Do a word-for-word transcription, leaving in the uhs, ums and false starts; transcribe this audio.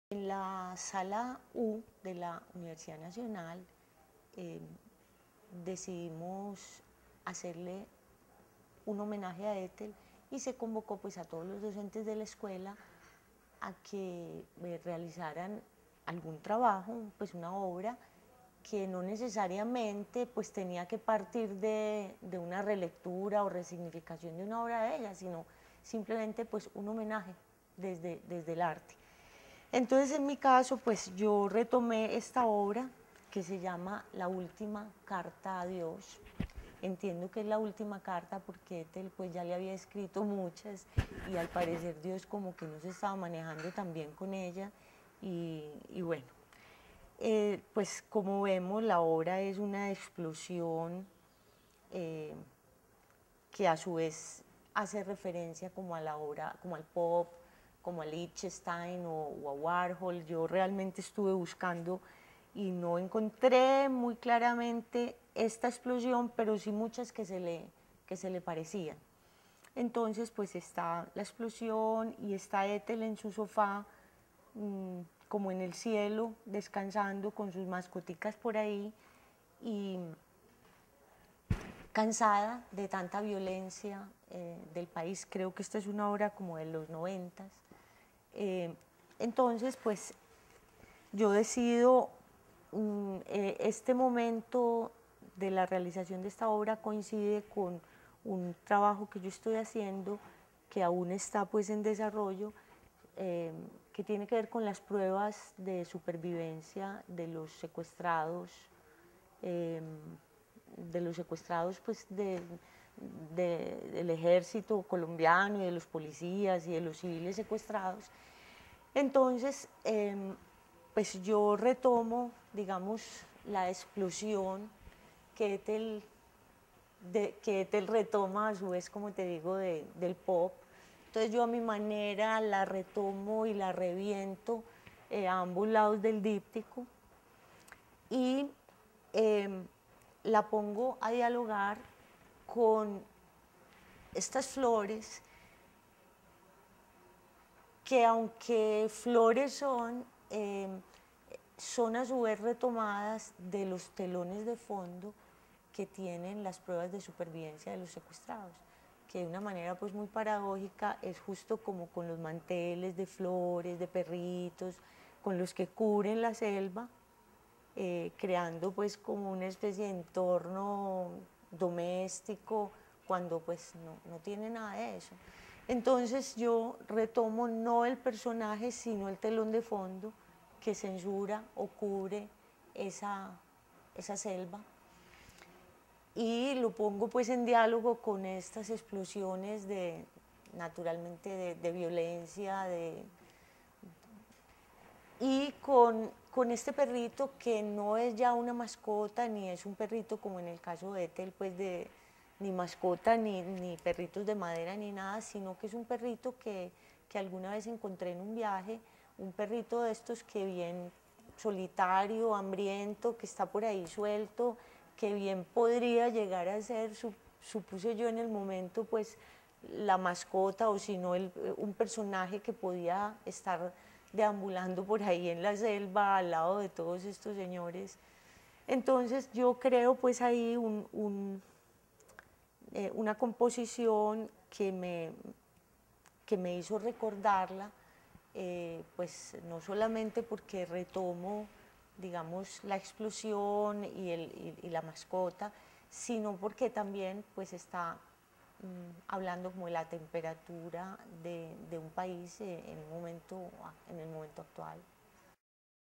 En la sala U de la Universidad Nacional eh, decidimos hacerle un homenaje a Ethel y se convocó pues a todos los docentes de la escuela a que eh, realizaran algún trabajo, pues una obra que no necesariamente pues tenía que partir de, de una relectura o resignificación de una obra de ella, sino simplemente pues un homenaje desde, desde el arte. Entonces, en mi caso, pues yo retomé esta obra que se llama La última carta a Dios. Entiendo que es la última carta porque Ethel pues ya le había escrito muchas y al parecer Dios como que no se estaba manejando tan bien con ella y, y bueno, eh, pues como vemos la obra es una explosión eh, que a su vez hace referencia como a la obra, como al pop, como a Lichtenstein o, o a Warhol. Yo realmente estuve buscando y no encontré muy claramente esta explosión, pero sí muchas que se le, que se le parecían. Entonces, pues está la explosión y está Ethel en su sofá, mmm, como en el cielo, descansando con sus mascoticas por ahí y cansada de tanta violencia eh, del país. Creo que esta es una obra como de los noventas. Eh, entonces, pues yo decido, um, eh, este momento de la realización de esta obra coincide con un trabajo que yo estoy haciendo, que aún está pues en desarrollo, eh, que tiene que ver con las pruebas de supervivencia de los secuestrados, eh, de los secuestrados pues de, de, del ejército colombiano y de los policías y de los civiles secuestrados. Entonces, eh, pues yo retomo, digamos, la explosión que Ethel, de, que Ethel retoma a su vez, como te digo, de, del pop. Entonces yo a mi manera la retomo y la reviento eh, a ambos lados del díptico y eh, la pongo a dialogar con estas flores que aunque flores son, eh, son a su vez retomadas de los telones de fondo que tienen las pruebas de supervivencia de los secuestrados, que de una manera pues muy paradójica es justo como con los manteles de flores, de perritos, con los que cubren la selva, eh, creando pues como una especie de entorno doméstico cuando pues no, no tiene nada de eso. Entonces yo retomo no el personaje sino el telón de fondo que censura o cubre esa, esa selva y lo pongo pues en diálogo con estas explosiones de, naturalmente, de, de violencia, de, y con, con este perrito que no es ya una mascota, ni es un perrito como en el caso de Ethel, pues de ni mascota, ni, ni perritos de madera, ni nada, sino que es un perrito que, que alguna vez encontré en un viaje, un perrito de estos que bien solitario, hambriento, que está por ahí suelto, que bien podría llegar a ser, supuse yo en el momento, pues la mascota o si no el, un personaje que podía estar deambulando por ahí en la selva al lado de todos estos señores. Entonces yo creo pues ahí un, un, eh, una composición que me, que me hizo recordarla, eh, pues no solamente porque retomo, digamos, la explosión y, el, y, y la mascota, sino porque también pues está mmm, hablando como de la temperatura de, de un país eh, en, un momento, en el momento actual.